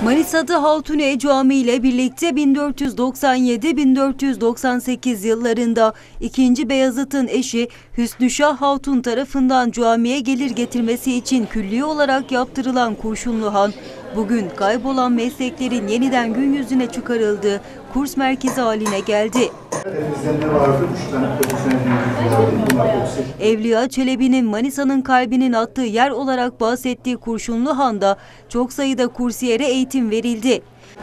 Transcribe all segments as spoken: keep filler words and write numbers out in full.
Manisa'da Hatune Camii ile birlikte bin dört yüz doksan yedi bin dört yüz doksan sekiz yıllarında ikinci. Beyazıt'ın eşi Hüsnüşah Hatun tarafından camiye gelir getirmesi için külliye olarak yaptırılan Kurşunlu Han, bugün kaybolan mesleklerin yeniden gün yüzüne çıkarıldığı kurs merkezi haline geldi. Evliya Çelebi'nin Manisa'nın kalbinin attığı yer olarak bahsettiği Kurşunlu Han'da çok sayıda kursiyere eğitim verildi.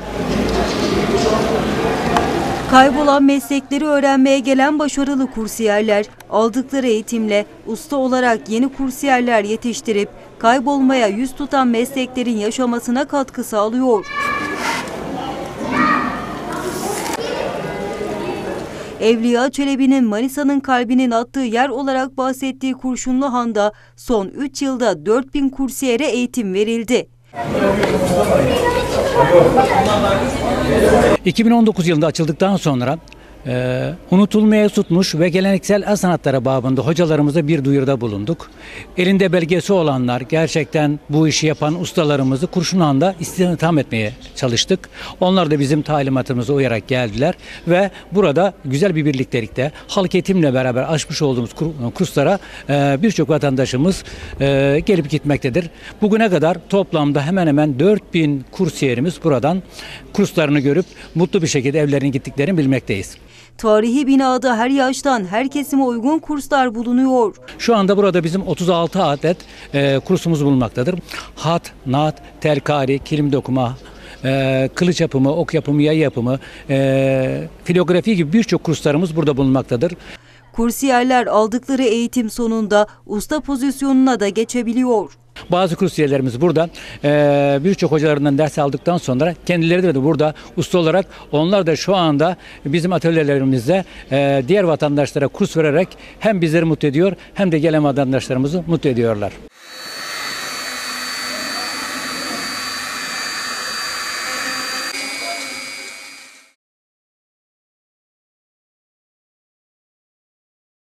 Kaybolan meslekleri öğrenmeye gelen başarılı kursiyerler aldıkları eğitimle usta olarak yeni kursiyerler yetiştirip kaybolmaya yüz tutan mesleklerin yaşamasına katkı sağlıyor. Evliya Çelebi'nin Manisa'nın kalbinin attığı yer olarak bahsettiği Kurşunlu Han'da son üç yılda dört bin kursiyere eğitim verildi. iki bin on dokuz yılında açıldıktan sonra e, unutulmaya tutmuş ve geleneksel el sanatları babında hocalarımıza bir duyuruda bulunduk. Elinde belgesi olanlar, gerçekten bu işi yapan ustalarımızı Kurşunlu Han'da istihdam etmeye çalıştık. Onlar da bizim talimatımıza uyarak geldiler ve burada güzel bir birliktelikte halk eğitimle beraber açmış olduğumuz kurslara e, birçok vatandaşımız e, gelip gitmektedir. Bugüne kadar toplamda hemen hemen dört bin kursiyerimiz buradan kurslarını görüp mutlu bir şekilde evlerine gittiklerini bilmekteyiz. Tarihi binada her yaştan, her kesime uygun kurslar bulunuyor. Şu anda burada bizim otuz altı adet e, kursumuz bulunmaktadır. Hat, naat, telkari, kilim dokuma, e, kılıç yapımı, ok yapımı, yay yapımı, e, filografi gibi birçok kurslarımız burada bulunmaktadır. Kursiyerler aldıkları eğitim sonunda usta pozisyonuna da geçebiliyor. Bazı kursiyerlerimiz burada e, birçok hocalarından ders aldıktan sonra kendileri de burada usta olarak onlar da şu anda bizim atölyelerimizde e, diğer vatandaşlara kurs vererek hem bizleri mutlu ediyor hem de gelen vatandaşlarımızı mutlu ediyorlar.